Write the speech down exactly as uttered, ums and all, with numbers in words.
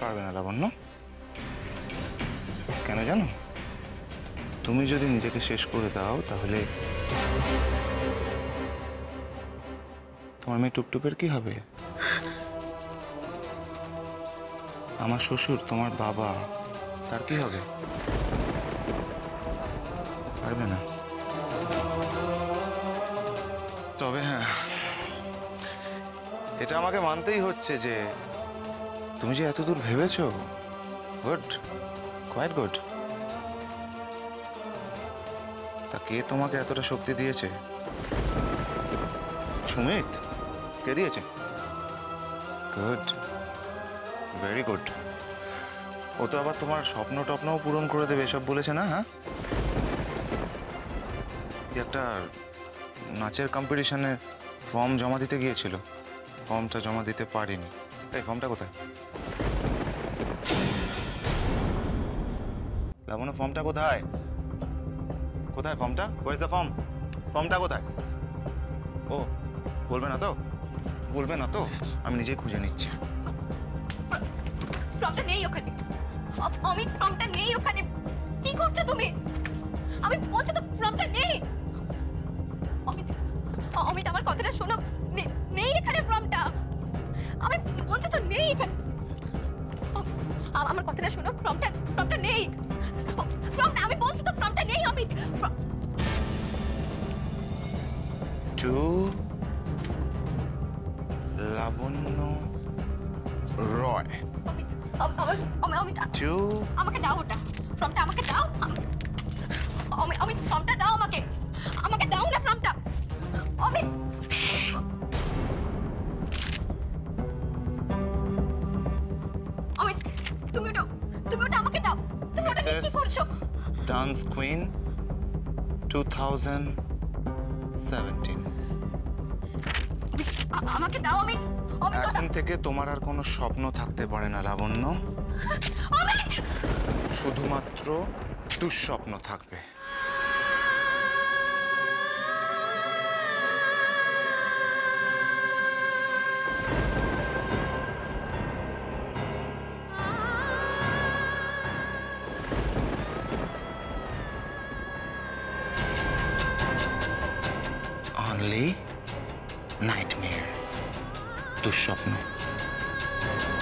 পারবে না লাবণ্য। কেন জানো? তুমি যদি নিজেকে শেষ করে দাও তাহলে তোমার মেয়ে টুপটুপের কি হবে? আমার শ্বশুর তোমার বাবা, তার কি হবে? পারবে না। তবে হ্যাঁ, এটা আমাকে মানতেই হচ্ছে যে তুমি যে এত দূর ভেবেছো, গুড, কোয়াইট গুড। তা কে তোমাকে এতটা শক্তি দিয়েছে? সুমিত কে দিয়েছে? Good, very good. ও তো আবার তোমার স্বপ্ন টপ্নও পূরণ করে দেবে এসব বলেছে না? হ্যাঁ, একটা নাচের কম্পিটিশনে ফর্ম জমা দিতে গিয়েছিল, ফর্মটা জমা দিতে পারিনি। এই ফর্মটা কোথায়? লাবণ্য ফর্মটা কোথায়? কোথায় ফর্মটা? Where is the form? ফর্মটা কোথায়? ও বলবে না তো? বলবে না তো? আমি নিজেই খুঁজে নিচ্ছি। ফর্মটা নেই ওখানে। অমিত ফর্মটা নেই ওখানে। কি করছো তুমি? আমি বলছি তো ফর্মটা নেই। অমিত, অমিত আমার কথাটা শোনো। নেই এখানে ফর্মটা। আমি বলছি তো নেই এখানে। আমার কথাটা শোনো, ফর্মটা ফর্মটা নেই। ফর্মটা আমি বলছি তো ফর্মটা নেই অমিত। টু লাবণ্য রয়। অমিত টু আমাকে দাও ওটা ফর্মটা, আমাকে দাও। অমিত ফর্মটা দাও আমাকে, আমাকে দাও না ফর্মটা। অমিত অমিত তুমি ওটা তুমি ওটা আমাকে দাও। তুমি ওটা কি করছো? Dance queen two thousand seventeen. আমাকে দাও অমিত। এখন থেকে তোমার আর কোনো স্বপ্ন থাকতে পারে না লাবণ্য। অমিত শুধুমাত্র দুঃস্বপ্ন থাকবে। Only nightmare, দুঃস্বপ্ন।